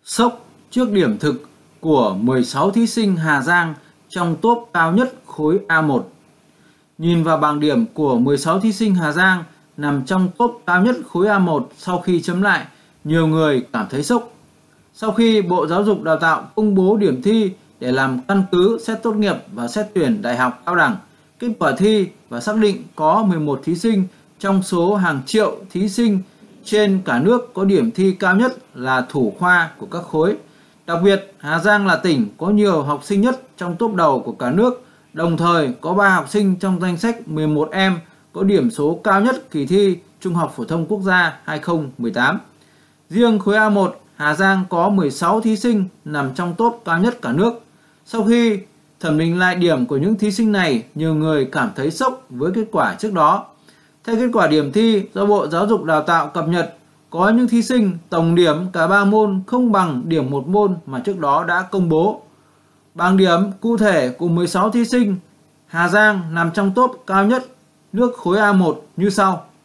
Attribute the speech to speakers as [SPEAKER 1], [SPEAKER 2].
[SPEAKER 1] Sốc trước điểm thực của 16 thí sinh Hà Giang trong top cao nhất khối A1. Nhìn vào bảng điểm của 16 thí sinh Hà Giang nằm trong top cao nhất khối A1 sau khi chấm lại, nhiều người cảm thấy sốc. Sau khi Bộ Giáo dục Đào tạo công bố điểm thi để làm căn cứ xét tốt nghiệp và xét tuyển đại học cao đẳng, kết quả thi và xác định có 11 thí sinh trong số hàng triệu thí sinh trên cả nước có điểm thi cao nhất là thủ khoa của các khối. Đặc biệt, Hà Giang là tỉnh có nhiều học sinh nhất trong top đầu của cả nước, đồng thời có 3 học sinh trong danh sách 11 em có điểm số cao nhất kỳ thi Trung học phổ thông quốc gia 2018. Riêng khối A1, Hà Giang có 16 thí sinh nằm trong top cao nhất cả nước. Sau khi thẩm định lại điểm của những thí sinh này, nhiều người cảm thấy sốc với kết quả trước đó. Theo kết quả điểm thi do Bộ Giáo dục Đào tạo cập nhật, có những thí sinh tổng điểm cả 3 môn không bằng điểm một môn mà trước đó đã công bố. Bảng điểm cụ thể của 16 thí sinh, Hà Giang nằm trong top cao nhất nước khối A1 như sau.